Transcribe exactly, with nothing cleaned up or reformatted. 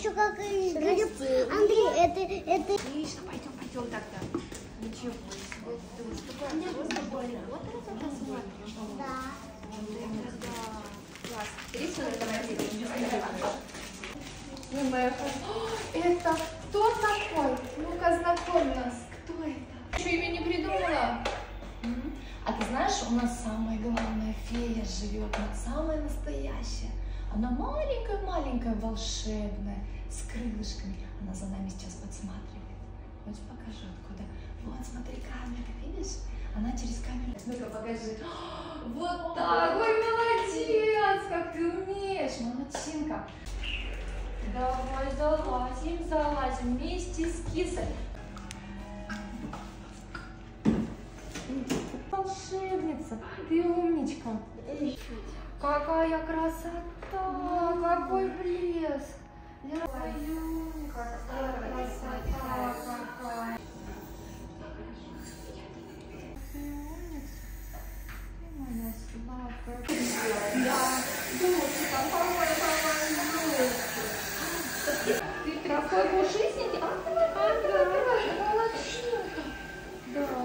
еще как и гриб. Андрей, это, это... Отлично, пойдем, пойдем тогда. Ничего себе. Ты вот такая просто Гарри Поттера тогда смотришь? Да. Да. Класс. Интересно, это моя девочка. Ну, моя это кто такой? Ну-ка, знакомь нас. Кто это? Что, имя не придумала? А ты знаешь, у нас самая главная фея живет, она самая настоящая. Она маленькая-маленькая, волшебная, с крылышками. Она за нами сейчас подсматривает. Хочешь, покажу откуда? Вот, смотри, камера, видишь? Она через камеру. Ну-ка, покажи. Вот так! Ой, молодец! Как ты умеешь! Молодчинка! Давай залазим, залазим вместе с кисой. Волшебница, ты умничка. Какая красота, какой блеск. Ой-ка, какая красота какая. Ты умница. Ты моя сладкая. Да, дочка, какая какая дочка. Ты такой пушистенький. А, давай, давай, давай, молодчинка. Да.